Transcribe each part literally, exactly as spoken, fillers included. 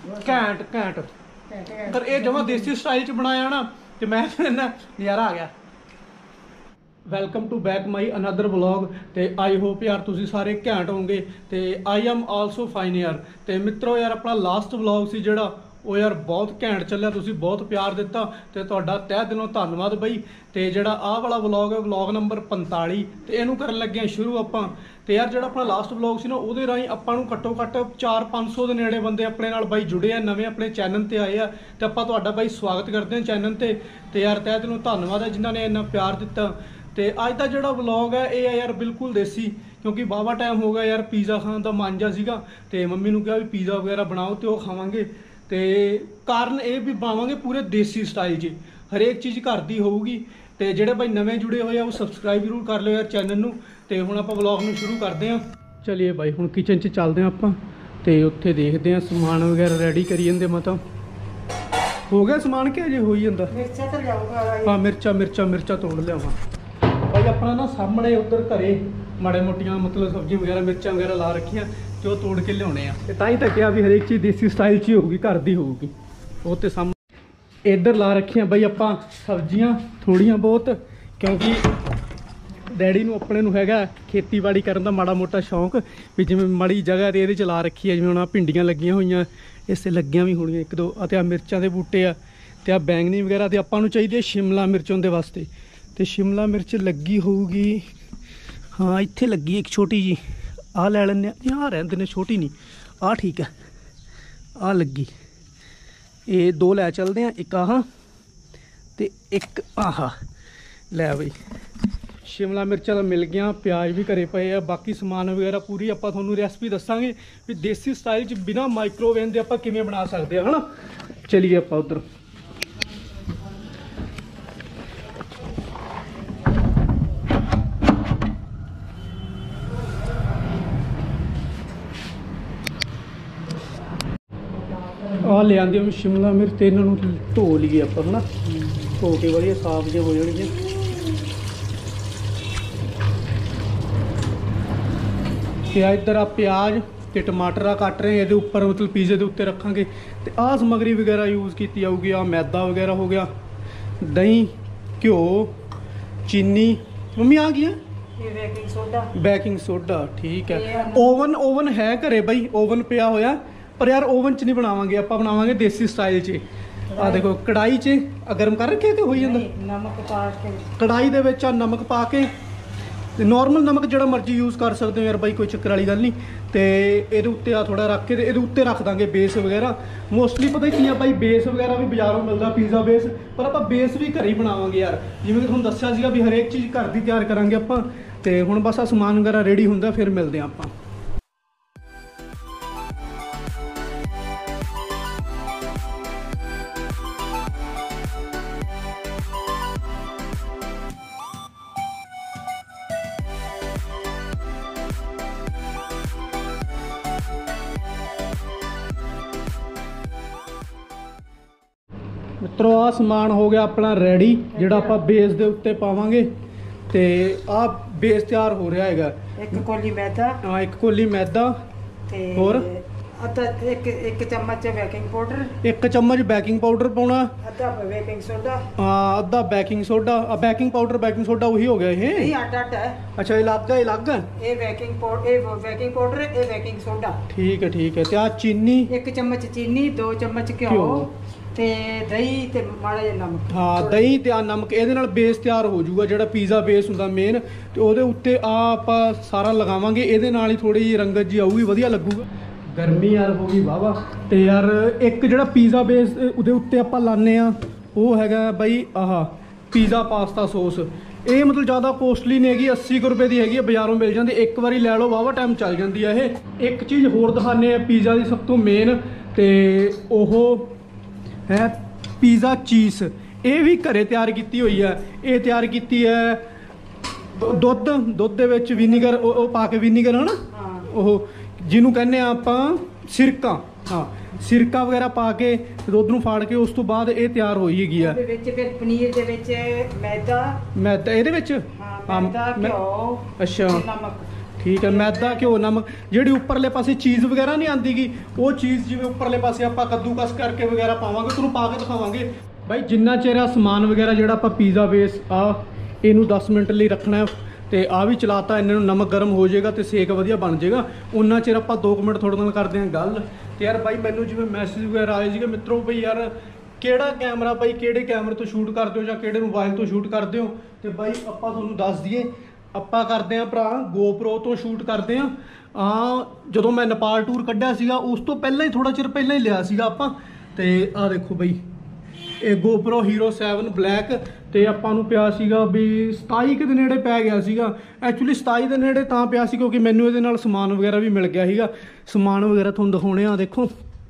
ਘੈਂਟ ਘੈਂਟ ਪਰ ਇਹ ਜਮਾ ਦੇਸੀ ਸਟਾਈਲ ਚ ਬਣਾਇਆ ਨਾ ਤੇ ਮੈਂ ਕਹਿੰਦਾ ਨਜ਼ਾਰਾ ਆ ਗਿਆ। Welcome to back my another vlog ਤੇ ਆਈ ਹੋਪ ਯਾਰ ਤੁਸੀਂ ਸਾਰੇ ਘੈਂਟ ਹੋਵੋਗੇ ਤੇ ਆਈ ਐਮ ਆਲਸੋ ਫਾਈਨ ਯਾਰ। ਤੇ ਮਿੱਤਰੋ ਯਾਰ ਆਪਣਾ ਲਾਸਟ ਵਲੌਗ ਸੀ ਜਿਹੜਾ ਉਹ ਯਾਰ ਬਹੁਤ ਘੈਂਟ ਚੱਲਿਆ, ਤੁਸੀਂ ਬਹੁਤ ਪਿਆਰ ਦਿੱਤਾ ਤੇ ਤੁਹਾਡਾ ਤਹਿ ਦਿਲੋਂ ਧੰਨਵਾਦ ਬਈ। ਤੇ ਜਿਹੜਾ ਆਹ ਵਾਲਾ ਵਲੌਗ ਹੈ ਵਲੌਗ ਨੰਬਰ ਪੰਤਾਲੀ ਤੇ ਇਹਨੂੰ ਕਰਨ ਲੱਗੇ ਹਾਂ ਸ਼ੁਰੂ ਆਪਾਂ। ਤੇ ਯਾਰ ਜਿਹੜਾ ਆਪਣਾ ਲਾਸਟ ਵਲੌਗ ਸੀ ਨਾ ਉਹਦੇ ਰਾਹੀਂ ਆਪਾਂ ਨੂੰ ਘੱਟੋ ਘੱਟ ਚਾਰ ਪੰਜ ਸੌ ਦੇ ਨੇੜੇ ਬੰਦੇ ਆਪਣੇ ਨਾਲ ਬਾਈ ਜੁੜੇ ਆ, ਨਵੇਂ ਆਪਣੇ ਚੈਨਲ ਤੇ ਆਏ ਆ ਤੇ ਆਪਾਂ ਤੁਹਾਡਾ ਬਾਈ ਸਵਾਗਤ ਕਰਦੇ ਹਾਂ ਚੈਨਲ ਤੇ। ਤੇ ਯਾਰ ਤਹਿ ਦਿਲੋਂ ਧੰਨਵਾਦ ਹੈ ਜਿਨ੍ਹਾਂ ਨੇ ਇੰਨਾ ਪਿਆਰ ਦਿੱਤਾ। ਤੇ ਅੱਜ ਦਾ ਜਿਹੜਾ ਵਲੌਗ ਹੈ ਇਹ ਹੈ ਯਾਰ ਬਿਲਕੁਲ ਦੇਸੀ, ਕਿਉਂਕਿ ਵਾਹਵਾ ਟਾਈਮ ਹੋ ਗਿਆ ਯਾਰ ਪੀਜ਼ਾ ਖਾਣ ਦਾ ਮਨ ਜਿਹਾ ਸੀਗਾ ਤੇ ਮੰਮੀ ਨੂੰ ਕਿਹਾ ਵੀ ਪੀਜ਼ਾ ਵਗੈਰਾ ਬਣਾਓ ਤੇ ਉਹ ਖਾਵਾਂਗੇ। ਤੇ ਕਾਰਨ ਇਹ ਵੀ ਬਣਾਵਾਂਗੇ ਪੂਰੇ ਦੇਸੀ ਸਟਾਈਲ 'ਚ, ਹਰੇਕ ਚੀਜ਼ ਘਰ ਦੀ ਹੋਊਗੀ। ਤੇ ਜਿਹੜੇ ਬਾਈ ਨਵੇਂ ਜੁੜੇ ਹੋਏ ਆ ਉਹ ਸਬਸਕ੍ਰਾਈਬ ਜ਼ਰੂਰ ਕਰ ਲਿਓ ਯਾਰ ਚੈਨਲ ਨੂੰ। ਤੇ ਹੁਣ ਆਪਾਂ ਵਲੌਗ ਨੂੰ ਸ਼ੁਰੂ ਕਰਦੇ ਹਾਂ। ਚਲਿਏ ਬਾਈ ਹੁਣ ਕਿਚਨ 'ਚ ਚੱਲਦੇ ਹਾਂ ਆਪਾਂ ਤੇ ਉੱਥੇ ਦੇਖਦੇ ਹਾਂ ਸਮਾਨ ਵਗੈਰਾ ਰੈਡੀ ਕਰੀ ਜਾਂਦੇ। ਮਤਲਬ ਹੋ ਗਿਆ ਸਮਾਨ ਕਿ ਅਜੇ ਹੋਈ ਜਾਂਦਾ? ਮਿਰਚਾਂ ਤਾਂ ਲਿਆਊਗਾ। ਹਾਂ ਮਿਰਚਾਂ ਮਿਰਚਾਂ ਮਿਰਚਾਂ ਤੋੜ ਲਿਆਵਾਂ ਭਾਈ। ਆਪਣਾ ਨਾ ਸਾਹਮਣੇ ਉੱਧਰ ਘਰੇ ਮਾੜੇ ਮੋਟੀਆਂ ਮਤਲਬ ਸਬਜ਼ੀ ਵਗੈਰਾ ਮਿਰਚਾਂ ਵਗੈਰਾ ਲਾ ਰੱਖੀਆਂ ਤੇ ਉਹ ਤੋੜ ਕੇ ਲਿਆਉਣੇ ਆ। ਤੇ ਤਾਂ ਹੀ ਤਾਂ ਕਿਹਾ ਵੀ ਹਰੇਕ ਚੀਜ਼ ਦੇਸੀ ਸਟਾਈਲ 'ਚ ਹੀ ਹੋਊਗੀ, ਘਰ ਦੀ ਹੋਊਗੀ। ਉਹ ਤੇ ਸਾਹਮਣੇ ਇੱਧਰ ਲਾ ਰੱਖੀਆਂ ਬਈ ਆਪਾਂ ਸਬਜ਼ੀਆਂ ਥੋੜ੍ਹੀਆਂ ਬਹੁਤ, ਕਿਉਂਕਿ ਡੈਡੀ ਨੂੰ ਆਪਣੇ ਨੂੰ ਹੈਗਾ ਖੇਤੀਬਾੜੀ ਕਰਨ ਦਾ ਮਾੜਾ ਮੋਟਾ ਸ਼ੌਂਕ ਵੀ ਜਿਵੇਂ ਮਾੜੀ ਜਗ੍ਹਾ 'ਤੇ ਇਹਦੇ 'ਚ ਲਾ ਰੱਖੀ ਹੈ। ਜਿਵੇਂ ਹੁਣ ਆਹ ਭਿੰਡੀਆਂ ਲੱਗੀਆਂ ਹੋਈਆਂ, ਇਸੇ ਲੱਗੀਆਂ ਵੀ ਹੋਣੀਆਂ ਇੱਕ ਦੋ, ਅਤੇ ਆਹ ਮਿਰਚਾਂ ਦੇ ਬੂਟੇ ਆ ਤੇ ਆਹ ਬੈਂਗਣੀ ਵਗੈਰਾ। ਤੇ ਆਪਾਂ ਨੂੰ ਚਾਹੀਦੀ ਹੈ ਸ਼ਿਮਲਾ ਮਿਰਚ ਉਹਦੇ ਵਾਸਤੇ, ਤੇ ਸ਼ਿਮਲਾ ਮਿਰਚ ਲੱਗੀ ਹੋਊਗੀ ਹਾਂ ਇੱਥੇ ਲੱਗੀ ਇੱਕ ਛੋਟੀ ਜੀ। ਆਹ ਲੈ ਲੈਂਦੇ ਹਾਂ, ਆਹ ਰਹਿੰਦੇ ਨੇ ਛੋਟੀ ਨਹੀਂ, ਆਹ ਠੀਕ ਹੈ। ਆਹ ਲੱਗੀ, ਇਹ ਦੋ ਲੈ ਚੱਲਦੇ ਹਾਂ, ਇੱਕ ਆਹ ਤੇ ਇੱਕ ਆਹ ਲੈ ਬਈ। ਸ਼ਿਮਲਾ ਮਿਰਚਾਂ ਤਾਂ ਮਿਲ ਗਿਆ, ਪਿਆਜ਼ ਵੀ ਘਰੇ ਪਏ ਆ, ਬਾਕੀ ਸਮਾਨ ਵਗੈਰਾ ਪੂਰੀ ਆਪਾਂ ਤੁਹਾਨੂੰ ਰੈਸਪੀ ਦੱਸਾਂਗੇ ਵੀ ਦੇਸੀ ਸਟਾਈਲ 'ਚ ਬਿਨਾਂ ਮਾਈਕ੍ਰੋਵੇਵ ਦੇ ਆਪਾਂ ਕਿਵੇਂ ਬਣਾ ਸਕਦੇ ਹਾਂ, ਹੈ ਨਾ। ਚਲੀਏ ਆਪਾਂ ਉੱਧਰ। ਆਹ ਲਿਆਂਦੀ ਹੁਣ ਸ਼ਿਮਲਾ ਮਿਰਚ ਤੇ ਇਹਨਾਂ ਨੂੰ ਧੋ ਲਈਏ ਆਪਾਂ, ਹੈ ਨਾ। ਧੋ ਕੇ ਵਧੀਆ ਸਾਫ਼ ਜਿਹੇ ਹੋ ਜਾਣਗੇ। ਤੇ ਆ ਇੱਧਰ ਆ ਪਿਆਜ਼ ਤੇ ਟਮਾਟਰ ਆ ਕੱਟ ਰਹੇ, ਇਹਦੇ ਉੱਪਰ ਮਤਲਬ ਪੀਜ਼ੇ ਦੇ ਉੱਤੇ ਰੱਖਾਂਗੇ। ਤੇ ਆਹ ਸਮੱਗਰੀ ਵਗੈਰਾ ਯੂਜ਼ ਕੀਤੀ ਜਾਊਗੀ। ਆ ਮੈਦਾ ਵਗੈਰਾ ਹੋ ਗਿਆ, ਦਹੀਂ, ਘਿਓ, ਚੀਨੀ। ਮੰਮੀ ਆ ਗਈ ਹੈ ਬੇਕਿੰਗ ਸੋਡਾ। ਬੇਕਿੰਗ ਸੋਡਾ ਠੀਕ ਹੈ। ਓਵਨ ਓਵਨ ਹੈ ਘਰੇ ਬਈ, ਓਵਨ ਪਿਆ ਹੋਇਆ, ਪਰ ਯਾਰ ਓਵਨ 'ਚ ਨਹੀਂ ਬਣਾਵਾਂਗੇ ਆਪਾਂ, ਬਣਾਵਾਂਗੇ ਦੇਸੀ ਸਟਾਈਲ 'ਚ। ਆਹ ਦੇਖੋ ਕੜਾਈ 'ਚ ਗਰਮ ਕਰ ਰੱਖਿਆ ਤੇ ਹੋਈ ਜਾਂਦਾ। ਨਮਕ ਪਾ ਕੇ ਕੜਾਈ ਦੇ ਵਿੱਚ ਆ ਨਮਕ ਪਾ ਕੇ, ਤੇ ਨੋਰਮਲ ਨਮਕ ਜਿਹੜਾ ਮਰਜ਼ੀ ਯੂਜ਼ ਕਰ ਸਕਦੇ ਹੋ ਯਾਰ ਬਾਈ, ਕੋਈ ਚੱਕਰ ਵਾਲੀ ਗੱਲ ਨਹੀਂ। ਤੇ ਇਹਦੇ ਉੱਤੇ ਆ ਥੋੜਾ ਰੱਖ ਕੇ ਤੇ ਇਹਦੇ ਉੱਤੇ ਰੱਖ ਦਾਂਗੇ ਬੇਸ ਵਗੈਰਾ। ਮੋਸਟਲੀ ਪਤਾ ਕੀ ਆ ਬਾਈ, ਬੇਸ ਵਗੈਰਾ ਵੀ ਬਾਜ਼ਾਰੋਂ ਮਿਲਦਾ ਪੀਜ਼ਾ ਬੇਸ, ਪਰ ਆਪਾਂ ਬੇਸ ਵੀ ਘਰੇ ਹੀ ਬਣਾਵਾਂਗੇ ਯਾਰ। ਜਿਵੇਂ ਕਿ ਤੁਹਾਨੂੰ ਦੱਸਿਆ ਸੀਗਾ ਵੀ ਹਰੇਕ ਚੀਜ਼ ਘਰ ਦੀ ਤਿਆਰ ਕਰਾਂਗੇ ਆਪਾਂ। ਤੇ ਹੁਣ ਬਸ ਆ ਸਮਾਨ ਵਗੈਰਾ ਰੈਡੀ ਹੁੰਦਾ, ਫਿਰ ਮਿਲਦੇ ਹਾਂ ਆਪਾਂ। ਮਿੱਤਰੋ ਆਹ ਸਮਾਨ ਹੋ ਗਿਆ ਆਪਣਾ ਰੈਡੀ, ਜਿਹੜਾ ਆਪਾਂ ਬੇਸ ਦੇ ਉੱਤੇ ਪਾਵਾਂਗੇ। ਤੇ ਆਹ ਬੇਸ ਤਿਆਰ ਹੋ ਰਿਹਾ ਹੈਗਾ। ਇੱਕ ਕੋਲੀ ਮੈਦਾ, ਹਾਂ ਇੱਕ ਕੋਲੀ ਮੈਦਾ, ਤੇ ਹੋਰ ਅੱਧਾ ਇੱਕ ਇੱਕ ਚਮਚ ਬੇਕਿੰਗ ਪਾਊਡਰ, ਇੱਕ ਚਮਚ ਬੇਕਿੰਗ ਪਾਊਡਰ ਪਾਉਣਾ, ਅੱਧਾ ਬੇਕਿੰਗ ਸੋਡਾ, ਹਾਂ ਅੱਧਾ ਬੇਕਿੰਗ ਸੋਡਾ। ਆ ਬੇਕਿੰਗ ਪਾਊਡਰ ਬੇਕਿੰਗ ਸੋਡਾ ਉਹੀ ਹੋ ਗਿਆ ਇਹ? ਨਹੀਂ ਅੱਡ ਅੱਡ ਹੈ। ਅੱਛਾ ਇਹ ਅਲੱਗ ਹੈ, ਇਹ ਅਲੱਗ ਹੈ। ਇਹ ਬੇਕਿੰਗ ਪਾਊਡਰ, ਇਹ ਬੇਕਿੰਗ ਪਾਊਡਰ, ਇਹ ਬੇਕਿੰਗ ਸੋਡਾ। ਠੀਕ ਹੈ ਠੀਕ ਹੈ। ਤੇ ਆ ਚੀਨੀ, ਇੱਕ ਚਮਚ ਚੀਨੀ, ਦੋ ਚਮਚ ਘਿਓ, ਤੇ ਦਹੀਂ ਤੇ ਮਾੜਾ ਜਿਹਾ ਨਮਕ। ਹਾਂ ਦਹੀਂ ਤੇ ਆ ਨਮਕ, ਇਹਦੇ ਨਾਲ ਬੇਸ ਤਿਆਰ ਹੋ ਜਾਊਗਾ ਜਿਹੜਾ ਪੀਜ਼ਾ ਬੇਸ ਹੁੰਦਾ ਮੇਨ। ਤੇ ਉਹਦੇ ਉੱਤੇ ਆ ਆਪਾਂ ਸਾਰਾ ਲਗਾਵਾਂਗੇ, ਇਹਦੇ ਨਾਲ ਹੀ ਥੋੜੀ ਜਿਹੀ ਰੰਗਤ ਜੀ ਆਊਗੀ, ਵਧੀਆ ਲੱਗੂਗਾ। ਗਰਮੀ ਯਾਰ ਹੋ ਗਈ ਵਾਹਵਾ। ਤੇ ਯਾਰ ਇੱਕ ਜਿਹੜਾ ਪੀਜ਼ਾ ਬੇਸ ਉਹਦੇ ਉੱਤੇ ਆਪਾਂ ਲਾਉਂਦੇ ਆ ਉਹ ਹੈਗਾ ਬਾਈ ਆਹ ਪੀਜ਼ਾ ਪਾਸਤਾ ਸੌਸ। ਇਹ ਮਤਲਬ ਜ਼ਿਆਦਾ ਕੋਸਟਲੀ ਨਹੀਂ ਹੈਗੀ, अस्सी ਕੁ ਰੁਪਏ ਦੀ ਹੈਗੀ, ਬਾਜ਼ਾਰੋਂ ਮਿਲ ਜਾਂਦੀ। ਇੱਕ ਵਾਰੀ ਲੈ ਲਓ ਵਾਹਵਾ ਟਾਈਮ ਚੱਲ ਜਾਂਦੀ ਆ ਇਹ। ਇੱਕ ਚੀਜ਼ ਹੋਰ ਦਿਖਾਉਂਦੇ ਆ ਪੀਜ਼ਾ ਦੀ ਸਭ ਤੋਂ ਮੇਨ, ਤੇ ਉਹ ਹੈ ਪੀਜ਼ਾ ਚੀਜ਼। ਇਹ ਵੀ ਘਰੇ ਤਿਆਰ ਕੀਤੀ ਹੋਈ ਹੈ। ਇਹ ਤਿਆਰ ਕੀਤੀ ਹੈ ਦੁੱਧ ਦੁੱਧ ਦੇ ਵਿੱਚ ਵਿਨੀਗਰ ਉਹ ਪਾ ਕੇ, ਵਿਨੀਗਰ ਹੈ ਨਾ ਉਹ ਜਿਹਨੂੰ ਕਹਿੰਦੇ ਆ ਆਪਾਂ ਸਿਰਕਾ। ਹਾਂ ਸਿਰਕਾ ਵਗੈਰਾ ਪਾ ਕੇ ਦੁੱਧ ਨੂੰ ਫਾੜ ਕੇ ਉਸ ਤੋਂ ਬਾਅਦ ਇਹ ਤਿਆਰ ਹੋਈ ਹੈਗੀ ਆ। ਇਹਦੇ ਵਿੱਚ ਫਿਰ ਪਨੀਰ ਦੇ ਵਿੱਚ ਮੈਦਾ, ਮੈਦਾ ਇਹਦੇ ਵਿੱਚ ਹਾਂ ਮੈਦਾ, ਘਿਓ, ਅੱਛਾ ਨਮਕ। ठीक है मैदा घ्यो नमक जी उपरले पासे चीज़ वगैरह नहीं आती गी वो चीज़ जिवें उपरले पासे आप कद्दूकस करके वगैरह पावांगे तुहानूं पा के दिखावांगे भाई जिन्ना चेर आ समान वगैरह जिहड़ा आपां पीज़ा बेस आ इनू दस मिनट लिए रखना है तो आ भी चलाता इन्हों नमक गर्म हो जाएगा तो सेक वधिया बन जाएगा उन्ना चेर आप दो मिनट थोड़े दिन करते हैं गल तो यार भाई मैनू जिवें मैसेज वगैरह आए थे मित्रों भाई यार किहड़ा कैमरा भाई किहड़े कैमरे तो शूट करते हो या किहड़े मोबाइल तो शूट करते हो तो भाई आपां तुहानूं दस दईए ਆਪਾਂ ਕਰਦੇ ਆਂ ਭਰਾ GoPro ਤੋਂ ਸ਼ੂਟ ਕਰਦੇ ਆਂ ਆ ਜਦੋਂ ਮੈਂ ਨੇਪਾਲ ਟੂਰ ਕੱਢਿਆ ਸੀਗਾ ਉਸ ਤੋਂ ਪਹਿਲਾਂ ਹੀ ਥੋੜਾ ਚਿਰ ਪਹਿਲਾਂ ਹੀ ਲਿਆ ਸੀਗਾ ਆਪਾਂ ਤੇ ਆ ਦੇਖੋ ਬਈ ਇਹ GoPro Hero ਸੈਵਨ ਬਲੈਕ ਤੇ ਆਪਾਂ ਨੂੰ ਪਿਆ ਸੀਗਾ ਵੀ ਸਤਾਈ ਕੁ ਦੇ ਨੇੜੇ ਪੈ ਗਿਆ ਸੀਗਾ ਐਕਚੁਅਲੀ ਸਤਾਈ ਦੇ ਨੇੜੇ ਤਾਂ ਪਿਆ ਸੀ ਕਿਉਂਕਿ ਮੈਨੂੰ ਇਹਦੇ ਨਾਲ ਸਮਾਨ ਵਗੈਰਾ ਵੀ ਮਿਲ ਗਿਆ ਸੀਗਾ ਸਮਾਨ ਵਗੈਰਾ ਤੁਹਾਨੂੰ ਦਿਖਾਉਣੇ ਆ ਦੇਖੋ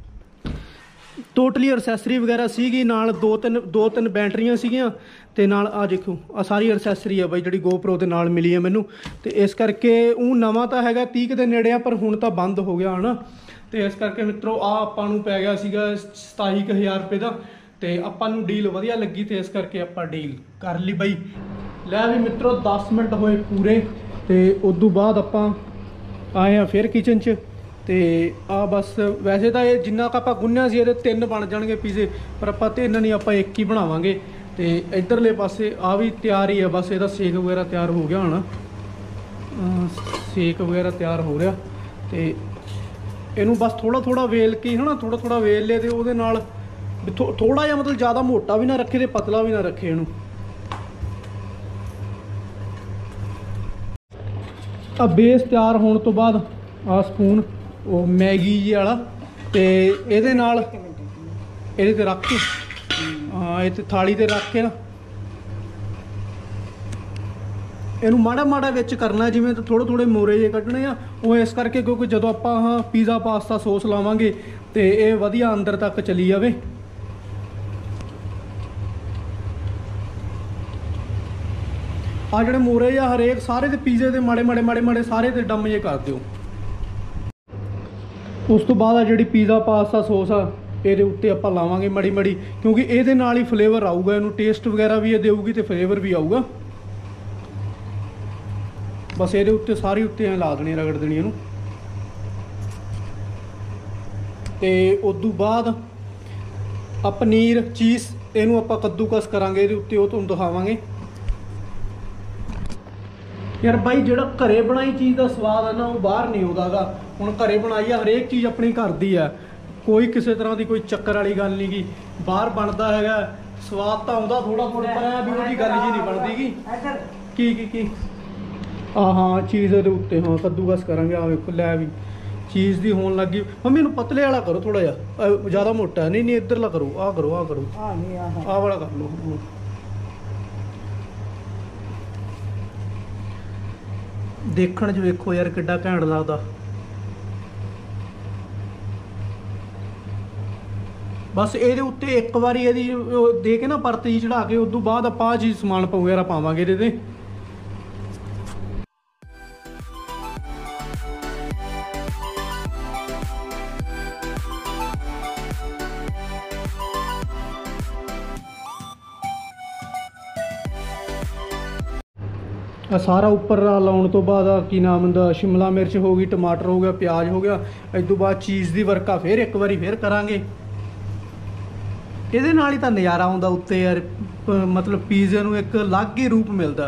ਟੋਟਲੀ ਐਕਸੈਸਰੀ ਵਗੈਰਾ ਸੀਗੀ ਨਾਲ ਦੋ ਤਿੰਨ ਦੋ ਤਿੰਨ ਬੈਟਰੀਆਂ ਸੀਗੀਆਂ ਤੇ ਨਾਲ ਆ ਦੇਖੋ ਆ ਸਾਰੀ ਐਕਸੈਸਰੀ ਆ ਬਾਈ ਜਿਹੜੀ GoPro ਦੇ ਨਾਲ ਮਿਲੀ ਹੈ ਮੈਨੂੰ ਤੇ ਇਸ ਕਰਕੇ ਉਹ ਨਵਾਂ ਤਾਂ ਹੈਗਾ ਤੀਹ ਦੇ ਨੇੜੇ ਆ ਪਰ ਹੁਣ ਤਾਂ ਬੰਦ ਹੋ ਗਿਆ ਹਨਾ ਤੇ ਇਸ ਕਰਕੇ ਮਿੱਤਰੋ ਆ ਆਪਾਂ ਨੂੰ ਪੈ ਗਿਆ ਸੀਗਾ ਸਤਾਈ ਕੁ ਹਜ਼ਾਰ ਰੁਪਏ ਦਾ ਤੇ ਆਪਾਂ ਨੂੰ ਡੀਲ ਵਧੀਆ ਲੱਗੀ ਤੇ ਇਸ ਕਰਕੇ ਆਪਾਂ ਡੀਲ ਕਰ ਲਈ ਬਾਈ ਲੈ ਵੀ ਮਿੱਤਰੋ ਦਸ ਮਿੰਟ ਹੋਏ ਪੂਰੇ ਤੇ ਉਸ ਤੋਂ ਬਾਅਦ ਆਪਾਂ ਆਏ ਆ ਫਿਰ ਕਿਚਨ 'ਚ ਤੇ ਆ ਬਸ ਵੈਸੇ ਤਾਂ ਇਹ ਜਿੰਨਾ ਕੁ ਆਪਾਂ ਗੁੰਨਿਆ ਸੀ ਇਹਦੇ ਤਿੰਨ ਬਣ ਜਾਣਗੇ ਪੀਜ਼ੇ ਪਰ ਆਪਾਂ ਤਿੰਨ ਨਹੀਂ ਆਪਾਂ ਇੱਕ ਹੀ ਬਣਾਵਾਂਗੇ ਤੇ ਇਧਰਲੇ ਪਾਸੇ ਆ ਵੀ ਤਿਆਰ ਹੀ ਆ ਬਸ ਇਹਦਾ ਸੇਕ ਵਗੈਰਾ ਤਿਆਰ ਹੋ ਗਿਆ ਹੁਣ ਸੇਕ ਵਗੈਰਾ ਤਿਆਰ ਹੋ ਰਿਹਾ ਤੇ ਇਹਨੂੰ ਬਸ ਥੋੜਾ ਥੋੜਾ ਵੇਲ ਕੇ ਹਨਾ ਥੋੜਾ ਥੋੜਾ ਵੇਲ ਲੇ ਤੇ ਉਹਦੇ ਨਾਲ ਥੋੜਾ ਜਿਹਾ ਮਤਲਬ ਜ਼ਿਆਦਾ ਮੋਟਾ ਵੀ ਨਾ ਰੱਖੇ ਤੇ ਪਤਲਾ ਵੀ ਨਾ ਰੱਖੇ ਇਹਨੂੰ ਆ ਬੇਸ ਤਿਆਰ ਹੋਣ ਤੋਂ ਬਾਅਦ ਆ ਸਪੂਨ ਉਹ ਮੈਗੀ ਜੀ ਵਾਲਾ ਤੇ ਇਹਦੇ ਨਾਲ ਇਹਦੇ ਤੇ ਰੱਖ ਕੇ ਹਾਂ ਇਹ ਤੇ ਥਾਲੀ ਤੇ ਰੱਖ ਕੇ ਨਾ ਇਹਨੂੰ ਮਾੜਾ ਮਾੜਾ ਵਿੱਚ ਕਰਨਾ ਜਿਵੇਂ ਥੋੜੇ ਥੋੜੇ ਮੋਰੇ ਜੇ ਕੱਢਣੇ ਆ ਉਹ ਇਸ ਕਰਕੇ ਕਿਉਂਕਿ ਜਦੋਂ ਆਪਾਂ ਆਹ ਪੀਜ਼ਾ ਪਾਸਤਾ ਸੌਸ ਲਾਵਾਂਗੇ ਤੇ ਇਹ ਵਧੀਆ ਅੰਦਰ ਤੱਕ ਚਲੀ ਜਾਵੇ ਆ ਜਿਹੜੇ ਮੋਰੇ ਜਾਂ ਹਰੇਕ ਸਾਰੇ ਦੇ ਪੀਜ਼ੇ ਦੇ ਮਾੜੇ ਮਾੜੇ ਮਾੜੇ ਮਾੜੇ ਸਾਰੇ ਤੇ ਡੰਮ ਜੇ ਕਰ ਦਿਓ ਉਸ ਤੋਂ ਬਾਅਦ ਆ ਜਿਹੜੀ ਪੀਜ਼ਾ ਪਾਸਤਾ ਸੌਸ ਆ ਇਹਦੇ ਉੱਤੇ ਆਪਾਂ ਲਾਵਾਂਗੇ ਮੜੀ ਮੜੀ ਕਿਉਂਕਿ ਇਹਦੇ ਨਾਲ ਹੀ ਫਲੇਵਰ ਆਊਗਾ ਇਹਨੂੰ ਟੇਸਟ ਵਗੈਰਾ ਵੀ ਇਹ ਦੇਊਗੀ ਤੇ ਫਲੇਵਰ ਵੀ ਆਊਗਾ ਬਸ ਇਹਦੇ ਉੱਤੇ ਸਾਰੀ ਉੱਤੇ ਐ ਲਾ ਦੇਣੀ ਰਗੜ ਦੇਣੀ ਇਹਨੂੰ ਤੇ ਉਸ ਤੋਂ ਬਾਅਦ ਆ ਪਨੀਰ ਚੀਜ਼ ਇਹਨੂੰ ਆਪਾਂ ਕੱਦੂਕਸ ਕਰਾਂਗੇ ਇਹਦੇ ਉੱਤੇ ਉਹ ਤੁਹਾਨੂੰ ਦਿਖਾਵਾਂਗੇ यार भाई जो घरे बनाई चीज़ का स्वाद है ना वो बाहर नहीं आता गा हुण घरे बनाई है हरेक चीज़ अपनी घर दी है कोई किसी तरह की कोई चक्कर वाली गल नहीं गी बाहर बनता है स्वाद तो आता थोड़ा थोड़ा पर है भी वो गल जी नहीं बनती गी की की की आ हाँ चीज़ के उत्ते हाँ कद्दूकस करांगे आ वेखो लै भी चीज़ की होने लगी मम्मी नूं पतले वाला करो थोड़ा जिहा ज़्यादा मोटा नहीं नहीं इधरला करो आ करो आ करो आ वाला कर लो देखण च वेखो यार किड्डा घैंट लगदा बस ये उत्ते एक बारी ये दे के ना परत जी चढ़ा के उस तो बाद आप चीज़ समान वगैरह पावांगे ये सारा उपर लाने तो बाद की नाम होंदा शिमला मिर्च हो गई टमाटर हो गया प्याज हो गया इस तो बाद चीज़ की वर्का फिर एक बारी फिर करांगे ਇਹਦੇ ਨਾਲ ਹੀ ਤਾਂ ਨਜ਼ਾਰਾ ਆਉਂਦਾ ਉੱਤੇ ਯਾਰ ਮਤਲਬ ਪੀਜ਼ੇ ਨੂੰ ਇੱਕ ਅਲੱਗ ਹੀ ਰੂਪ ਮਿਲਦਾ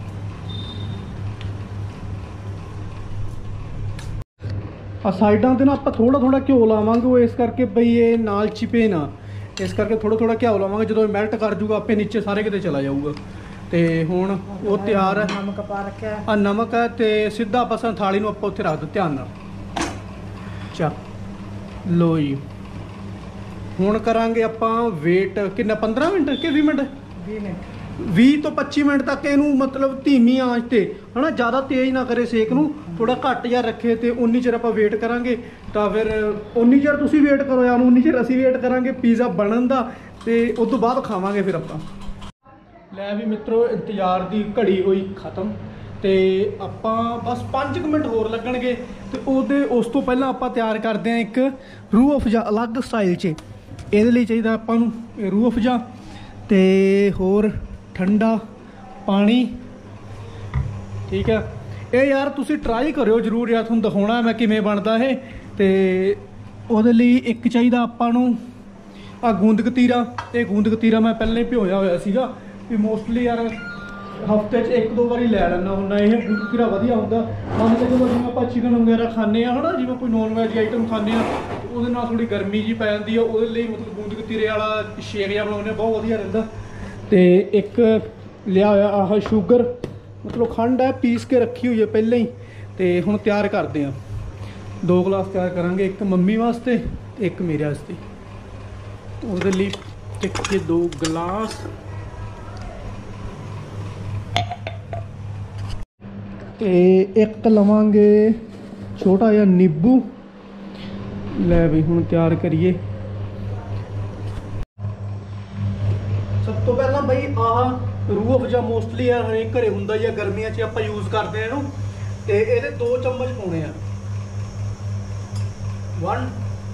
ਆ ਸਾਈਡਾਂ ਤੇ ਨਾ ਆਪਾਂ ਥੋੜਾ ਥੋੜਾ ਘਿਓ ਲਾਵਾਂਗੇ ਉਹ ਇਸ ਕਰਕੇ ਬਈ ਇਹ ਨਾਲ ਚਿਪੇ ਨਾ ਇਸ ਕਰਕੇ ਥੋੜਾ ਥੋੜਾ ਘਿਓ ਲਾਵਾਂਗੇ ਜਦੋਂ ਇਹ ਮੈਲਟ ਕਰ ਜੂਗਾ ਆਪੇ ਨੀਚੇ ਸਾਰੇ ਕਿਤੇ ਚਲਾ ਜਾਊਗਾ ਤੇ ਹੁਣ ਉਹ ਤਿਆਰ ਹੈ ਨਮਕ ਪਾ ਰੱਖਿਆ ਆ ਨਮਕ ਹੈ ਤੇ ਸਿੱਧਾ ਪਸਾਂ ਥਾਲੀ ਨੂੰ ਆਪਾਂ ਉੱਥੇ ਰੱਖ ਦੋ ਧਿਆਨ ਨਾਲ ਚਾ ਲੋ ਜੀ ਹੁਣ ਕਰਾਂਗੇ ਆਪਾਂ ਵੇਟ ਕਿੰਨਾ ਪੰਦਰਾਂ ਮਿੰਟ ਕਿ ਵੀਹ ਮਿੰਟ ਵੀਹ ਮਿੰਟ ਵੀਹ ਤੋਂ ਪੱਚੀ ਮਿੰਟ ਤੱਕ ਇਹਨੂੰ ਮਤਲਬ ਧੀਮੀ ਆਂਚ ਤੇ ਹਨਾ ਜ਼ਿਆਦਾ ਤੇਜ਼ ਨਾ ਕਰੇ ਸੇਕ ਨੂੰ ਥੋੜਾ ਘੱਟ ਜਿਹਾ ਰੱਖੇ ਤੇ ਉਨੀ ਚਿਰ ਆਪਾਂ ਵੇਟ ਕਰਾਂਗੇ ਤਾਂ ਫਿਰ ਉਨੀ ਚਿਰ ਤੁਸੀਂ ਵੇਟ ਕਰੋ ਯਾਰ ਉਨੀ ਚਿਰ ਅਸੀਂ ਵੇਟ ਕਰਾਂਗੇ ਪੀਜ਼ਾ ਬਣਨ ਦਾ ਤੇ ਉਸ ਤੋਂ ਬਾਅਦ ਖਾਵਾਂਗੇ ਫਿਰ ਆਪਾਂ ਲੈ ਵੀ ਮਿੱਤਰੋ ਇੰਤਜ਼ਾਰ ਦੀ ਘੜੀ ਹੋਈ ਖਤਮ ਤੇ ਆਪਾਂ ਬਸ ਪੰਜ ਕੁ ਮਿੰਟ ਹੋਰ ਲੱਗਣਗੇ ਤੇ ਉਹਦੇ ਉਸ ਤੋਂ ਪਹਿਲਾਂ ਆਪਾਂ ਤਿਆਰ ਕਰਦੇ ਆਂ ਇੱਕ ਰੂਹ ਅਫਜ਼ਾ ਅਲੱਗ ਸਟਾਈਲ 'ਚ ਇਹਦੇ ਲਈ ਚਾਹੀਦਾ ਆਪਾਂ ਨੂੰ ਰੂਹ ਅਫਜ਼ਾ ਤੇ ਹੋਰ ਠੰਡਾ ਪਾਣੀ ਠੀਕ ਹੈ ਇਹ ਯਾਰ ਤੁਸੀਂ ਟਰਾਈ ਕਰਿਓ ਜ਼ਰੂਰ ਯਾਰ, ਤੁਹਾਨੂੰ ਦਿਖਾਉਣਾ ਮੈਂ ਕਿਵੇਂ ਬਣਦਾ ਇਹ। ਤੇ ਉਹਦੇ ਲਈ ਇੱਕ ਚਾਹੀਦਾ ਆਪਾਂ ਨੂੰ ਆ ਗੂੰਦ ਕਤੀਰਾ। ਇਹ ਗੂੰਦ ਕਤੀਰਾ ਮੈਂ ਪਹਿਲਾਂ ਹੀ ਭਿਓਇਆ ਹੋਇਆ ਸੀਗਾ ਵੀ ਮੋਸਟਲੀ ਯਾਰ ਹਫਤੇ 'ਚ ਇੱਕ ਦੋ ਵਾਰੀ ਲੈ ਲੈਣਾ ਹੁੰਦਾ। ਇਹ ਗੂੰਦ ਕਤੀਰਾ ਵਧੀਆ ਹੁੰਦਾ। ਮੰਨ ਕੇ ਜਦੋਂ ਜਿਵੇਂ ਆਪਾਂ ਚਿਕਨ ਵਗੈਰਾ ਖਾਂਦੇ ਆ ਹੈ ਨਾ, ਜਿਵੇਂ ਕੋਈ ਨੋਨ ਵੈਜ ਆਈਟਮ ਖਾਂਦੇ ਆ, ਉਹਦੇ ਨਾਲ ਥੋੜੀ ਗਰਮੀ ਜੀ ਪੈ ਜਾਂਦੀ ਆ, ਉਹਦੇ ਲਈ ਮਤਲਬ ਗੂੰਦ ਕਤੀਰੇ ਵਾਲਾ ਸ਼ੇਕ ਜਿਹਾ ਬਣਾਉਂਦੇ ਬਹੁਤ ਵਧੀਆ ਰਹਿੰਦਾ। ਤੇ ਇੱਕ ਲਿਆ ਹੋਇਆ ਆਹ ਸ਼ੂਗਰ, ਮਤਲਬ ਖੰਡ ਹੈ ਪੀਸ ਕੇ ਰੱਖੀ ਹੋਈ ਹੈ ਪਹਿਲਾਂ ਹੀ। ਤੇ ਹੁਣ ਤਿਆਰ ਕਰਦੇ ਆ, ਦੋ ਗਲਾਸ ਤਿਆਰ ਕਰਾਂਗੇ, ਇੱਕ ਮੰਮੀ ਵਾਸਤੇ ਤੇ ਇੱਕ ਮੇਰੇ ਵਾਸਤੇ। ਉਹਦੇ ਲਈ ਚੱਕੇ ਦੋ ਗਲਾਸ। ਤੇ ਇੱਕ ਲਵਾਂਗੇ ਛੋਟਾ ਜਿਹਾ ਨਿੰਬੂ। ਲੈ ਬਈ ਹੁਣ ਤਿਆਰ ਕਰੀਏ। ਸਭ ਤੋਂ ਪਹਿਲਾਂ ਬਈ ਆਹ ਰੂਹ ਅਫਜ਼ਾ ਮੋਸਟਲੀ ਯਾਰ ਹਰੇਕ ਘਰੇ ਹੁੰਦਾ ਜਾਂ ਗਰਮੀਆਂ 'ਚ ਆਪਾਂ ਯੂਜ਼ ਕਰਦੇ ਆ ਇਹਨੂੰ। ਤੇ ਇਹਦੇ ਦੋ ਚਮਚ ਪਾਉਣੇ ਆ। ਵਨ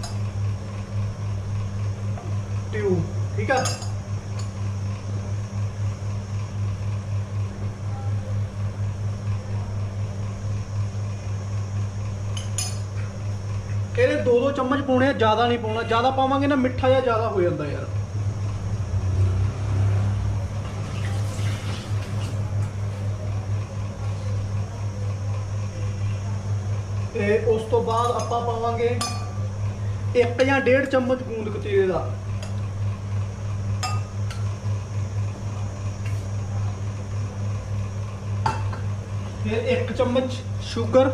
ਟੂ, ਠੀਕ ਆ। ਇਹਦੇ ਦੋ ਦੋ ਚਮਚ ਪਾਉਣੇ ਆ, ਜ਼ਿਆਦਾ ਨਹੀਂ ਪਾਉਣਾ। ਜ਼ਿਆਦਾ ਪਾਵਾਂਗੇ ਨਾ ਮਿੱਠਾ ਜਿਹਾ ਜ਼ਿਆਦਾ ਹੋ ਜਾਂਦਾ ਯਾਰ। ਤੇ ਉਸ ਤੋਂ ਬਾਅਦ ਆਪਾਂ ਪਾਵਾਂਗੇ ਇੱਕ ਜਾਂ ਡੇਢ ਚਮਚ ਗੂੰਦ ਕਤੀਰੇ ਦਾ। ਫਿਰ ਇੱਕ ਚਮਚ ਸ਼ੂਗਰ।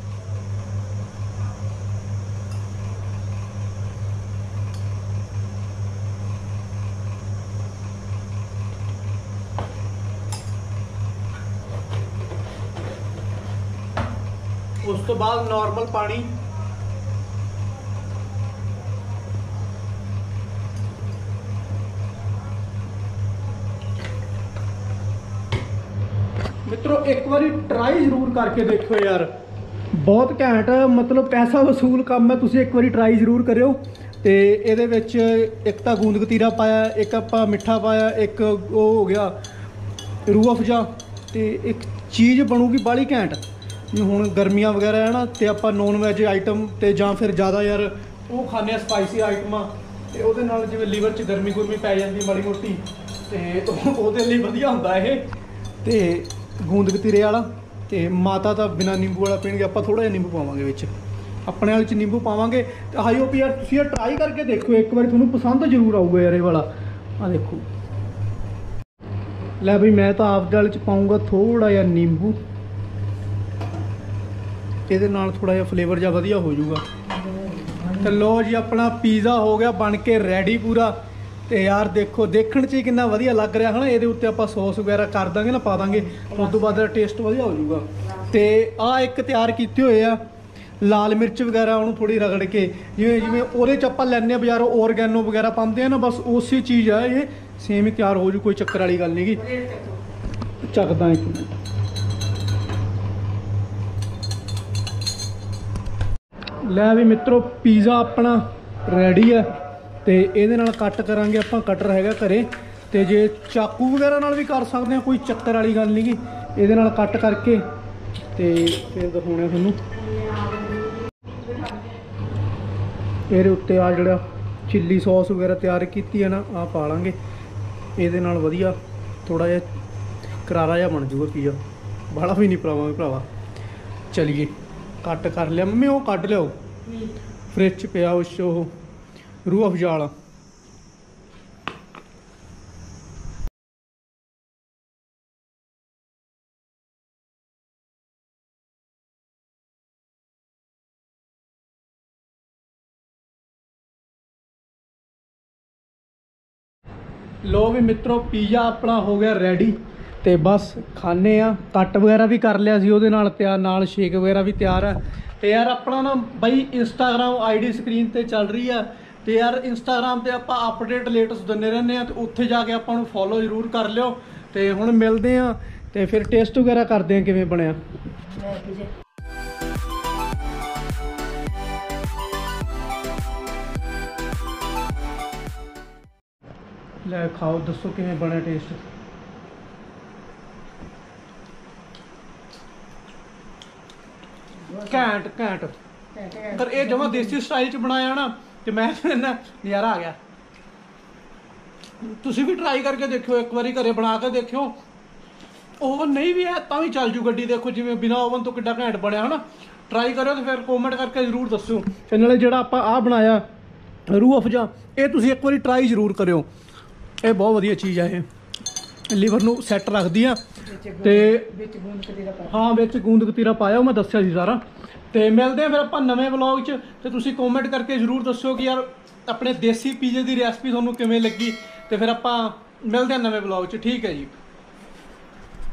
ਉਸ ਤੋਂ ਬਾਅਦ ਨੋਰਮਲ ਪਾਣੀ। ਮਿੱਤਰੋ ਇੱਕ ਵਾਰੀ ਟਰਾਈ ਜ਼ਰੂਰ ਕਰਕੇ ਦੇਖੋ ਯਾਰ, ਬਹੁਤ ਘੈਂਟ ਮਤਲਬ ਪੈਸਾ ਵਸੂਲ ਕੰਮ ਹੈ। ਤੁਸੀਂ ਇੱਕ ਵਾਰੀ ਟਰਾਈ ਜ਼ਰੂਰ ਕਰਿਓ। ਤੇ ਇਹਦੇ ਵਿੱਚ ਇੱਕ ਤਾਂ ਗੂੰਦ ਕਤੀਰਾ ਪਾਇਆ, ਇੱਕ ਆਪਾਂ ਮਿੱਠਾ ਪਾਇਆ, ਇੱਕ ਉਹ ਹੋ ਗਿਆ ਰੂਹ ਅਫਜ਼ਾ। ਤੇ ਇੱਕ ਚੀਜ਼ ਬਣੂਗੀ ਬਾਹਲੀ ਘੈਂਟ। ਹੁਣ ਗਰਮੀਆਂ ਵਗੈਰਾ ਹੈ ਨਾ, ਤੇ ਆਪਾਂ ਨੋਨ ਵੈਜ ਆਈਟਮ ਤੇ ਜਾਂ ਫਿਰ ਜ਼ਿਆਦਾ ਯਾਰ ਉਹ ਖਾਂਦੇ ਆ ਸਪਾਈਸੀ ਆਈਟਮਾਂ, ਤੇ ਉਹਦੇ ਨਾਲ ਜਿਵੇਂ ਲੀਵਰ 'ਚ ਗਰਮੀ ਗੁਰਮੀ ਪੈ ਜਾਂਦੀ ਮਾੜੀ ਮੋਟੀ, ਤੇ ਉਹਦੇ ਲਈ ਵਧੀਆ ਹੁੰਦਾ ਇਹ। ਤੇ ਗੂੰਦ ਕਤੀਰੇ ਵਾਲਾ। ਤੇ ਮਾਤਾ ਤਾਂ ਬਿਨਾਂ ਨਿੰਬੂ ਵਾਲਾ ਪੀਣਗੇ, ਆਪਾਂ ਥੋੜ੍ਹਾ ਜਿਹਾ ਨਿੰਬੂ ਪਾਵਾਂਗੇ ਵਿੱਚ, ਆਪਣੇ ਵਾਲੇ 'ਚ ਨਿੰਬੂ ਪਾਵਾਂਗੇ। ਤੇ ਆਈ ਹੋਪ ਯਾਰ ਤੁਸੀਂ ਇਹ ਟਰਾਈ ਕਰਕੇ ਦੇਖੋ ਇੱਕ ਵਾਰੀ, ਤੁਹਾਨੂੰ ਪਸੰਦ ਜ਼ਰੂਰ ਆਊਗਾ ਯਾਰ ਇਹ ਵਾਲਾ। ਆਹ ਦੇਖੋ, ਲੈ ਬਈ ਮੈਂ ਤਾਂ ਆਪਦੇ ਵਾਲੇ 'ਚ ਪਾਊਂਗਾ ਥੋੜ੍ਹਾ ਜਿਹਾ ਨਿੰਬੂ। ਇਹਦੇ ਨਾਲ ਥੋੜਾ ਜਿਹਾ ਫਲੇਵਰ ਜਿਹਾ ਵਧੀਆ ਹੋ ਜਾਊਗਾ। ਤੇ ਲੋ ਜੀ ਆਪਣਾ ਪੀਜ਼ਾ ਹੋ ਗਿਆ ਬਣ ਕੇ ਰੈਡੀ ਪੂਰਾ। ਤੇ ਯਾਰ ਦੇਖੋ ਦੇਖਣ 'ਚ ਹੀ ਕਿੰਨਾ ਵਧੀਆ ਲੱਗ ਰਿਹਾ ਹੈ ਨਾ। ਇਹਦੇ ਉੱਤੇ ਆਪਾਂ ਸੌਸ ਵਗੈਰਾ ਕਰ ਦਾਂਗੇ ਨਾ, ਪਾ ਦਾਂਗੇ, ਉਸ ਤੋਂ ਬਾਅਦ ਟੇਸਟ ਵਧੀਆ ਹੋ ਜਾਊਗਾ। ਤੇ ਆਹ ਇੱਕ ਤਿਆਰ ਕੀਤੇ ਹੋਏ ਆ ਲਾਲ ਮਿਰਚ ਵਗੈਰਾ, ਉਹਨੂੰ ਥੋੜੀ ਰਗੜ ਕੇ ਜਿਵੇਂ ਜਿਵੇਂ ਉਹਦੇ 'ਚ ਆਪਾਂ ਲੈਂਦੇ ਆ ਬਾਜ਼ਾਰੋਂ ਔਰਗੈਨੋ ਵਗੈਰਾ ਪਾਉਂਦੇ ਆ ਨਾ, ਬਸ ਉਸੇ ਚੀਜ਼ ਆ ਇਹ, ਸੇਮ ਹੀ ਤਿਆਰ ਹੋ ਜੂ, ਕੋਈ ਚੱਕਰ ਵਾਲੀ ਗੱਲ ਨਹੀਂ ਗੀ। ਚੱਕਦਾ ਇੱਕ ਮਿੰਟ। ਲੈ ਵੀ ਮਿੱਤਰੋ ਪੀਜ਼ਾ ਆਪਣਾ ਰੈਡੀ ਹੈ। ਤੇ ਇਹਦੇ ਨਾਲ ਕੱਟ ਕਰਾਂਗੇ ਆਪਾਂ, ਕਟਰ ਹੈਗਾ ਘਰੇ। ਤੇ ਜੇ ਚਾਕੂ ਵਗੈਰਾ ਨਾਲ ਵੀ ਕਰ ਸਕਦੇ ਆ, ਕੋਈ ਚੱਕਰ ਵਾਲੀ ਗੱਲ ਨਹੀਂ ਗੀ। ਇਹਦੇ ਨਾਲ ਕੱਟ ਕਰਕੇ ਤੇ ਫਿਰ ਦਿਖਾਉਣਾ ਤੁਹਾਨੂੰ। ਇਹਦੇ ਉੱਤੇ ਆ ਜਿਹੜਾ ਚਿੱਲੀ ਸੌਸ ਵਗੈਰਾ ਤਿਆਰ ਕੀਤੀ ਹੈ ਨਾ, ਆਹ ਪਾ ਲਾਂਗੇ। ਇਹਦੇ ਨਾਲ ਵਧੀਆ ਥੋੜਾ ਜਿਹਾ ਕਰਾਰਾ ਜਿਹਾ ਬਣ ਜੂਗਾ ਪੀਜ਼ਾ, ਬਾਹਲਾ ਵੀ ਨਹੀਂ ਪਾਵਾਂਗੇ ਭਰਾਵਾ। ਚਲੀਏ ਕੱਟ ਕਰ ਲਿਆ ਮੰਮੀ, ਉਹ ਕੱਢ ਲਿਓ ਫਰਿੱਜ 'ਚ ਪਿਆ ਉਸ 'ਚ ਉਹ ਰੂਹ ਅਫਜ਼ਾ ਵਾਲਾ। ਲੋ ਵੀ ਮਿੱਤਰੋ ਪੀਜ਼ਾ ਆਪਣਾ ਹੋ ਗਿਆ ਰੈਡੀ। ਤੇ ਬਸ ਖਾਣੇ ਆ। ਕੱਟ ਵਗੈਰਾ ਵੀ ਕਰ ਲਿਆ ਸੀ ਉਹਦੇ ਨਾਲ ਤਿਆਰ, ਨਾਲ ਸ਼ੇਕ ਵਗੈਰਾ ਵੀ ਤਿਆਰ ਹੈ। ਤੇ ਯਾਰ ਆਪਣਾ ਨਾ ਬਾਈ ਇੰਸਟਾਗ੍ਰਾਮ ਆਈਡੀ ਸਕਰੀਨ ਤੇ ਚੱਲ ਰਹੀ ਆ। ਤੇ ਯਾਰ ਇੰਸਟਾਗ੍ਰਾਮ ਤੇ ਆਪਾਂ ਅਪਡੇਟ ਲੇਟੈਸਟ ਦਿੰਦੇ ਰਹਿੰਦੇ ਆ, ਤੇ ਉੱਥੇ ਜਾ ਕੇ ਆਪਾਂ ਨੂੰ ਫੋਲੋ ਜ਼ਰੂਰ ਕਰ ਲਿਓ। ਤੇ ਹੁਣ ਮਿਲਦੇ ਆ ਤੇ ਫਿਰ ਟੇਸਟ ਵਗੈਰਾ ਕਰਦੇ ਆ ਕਿਵੇਂ ਬਣਿਆ। ਲੈ ਖਾਓ, ਦੱਸੋ ਕਿਵੇਂ ਬਣਿਆ ਟੇਸਟ। ਘੈਂਟ ਘੈਂਟ ਪਰ ਇਹ ਜਮਾ ਦੇਸੀ ਸਟਾਈਲ ਚ ਬਣਾਇਆ ਨਾ ਤੇ ਮੈਂ ਕਹਿੰਦਾ ਨਜ਼ਾਰਾ ਆ ਗਿਆ। ਤੁਸੀਂ ਵੀ ਟਰਾਈ ਕਰਕੇ ਦੇਖਿਓ, ਇੱਕ ਵਾਰੀ ਘਰੇ ਬਣਾ ਕੇ ਦੇਖਿਓ। ਓਵਨ ਨਹੀਂ ਵੀ ਹੈ ਤਾਂ ਵੀ ਚੱਲ ਜੂ ਗੱਡੀ, ਦੇਖੋ ਜਿਵੇਂ ਬਿਨਾਂ ਓਵਨ ਤੋਂ ਕਿੱਡਾ ਘੈਂਟ ਬਣਿਆ ਹਨਾ। ਟਰਾਈ ਕਰਿਓ ਤੇ ਫਿਰ ਕਮੈਂਟ ਕਰਕੇ ਜ਼ਰੂਰ ਦੱਸਿਓ। ਤੇ ਨਾਲੇ ਜਿਹੜਾ ਆਪਾਂ ਆਹ ਬਣਾਇਆ ਰੂਹ ਅਫਜ਼ਾ, ਇਹ ਤੁਸੀਂ ਇੱਕ ਵਾਰੀ ਟਰਾਈ ਜ਼ਰੂਰ ਕਰਿਓ, ਇਹ ਬਹੁਤ ਵਧੀਆ ਚੀਜ਼ ਆ। ਇਹ ਲੀਵਰ ਨੂੰ ਸੈੱਟ ਰੱਖਦੀ ਆ ਤੇ ਵਿੱਚ ਗੂੰਦ ਕਤੀਰਾ ਪਾ, ਹਾਂ ਵਿੱਚ ਗੂੰਦ ਕਤੀਰਾ ਪਾਇਆ, ਉਹ ਮੈਂ ਦੱਸਿਆ ਸੀ ਸਾਰਾ। ਤੇ ਮਿਲਦੇ ਆ ਫਿਰ ਆਪਾਂ ਨਵੇਂ ਵਲੌਗ 'ਚ, ਤੇ ਤੁਸੀਂ ਕਮੈਂਟ ਕਰਕੇ ਜ਼ਰੂਰ ਦੱਸਿਓ ਕਿ ਯਾਰ ਆਪਣੇ ਦੇਸੀ ਪੀਜ਼ੇ ਦੀ ਰੈਸਪੀ ਤੁਹਾਨੂੰ ਕਿਵੇਂ ਲੱਗੀ। ਤੇ ਫਿਰ ਆਪਾਂ ਮਿਲਦੇ ਆ ਨਵੇਂ ਵਲੌਗ 'ਚ, ਠੀਕ ਹੈ ਜੀ।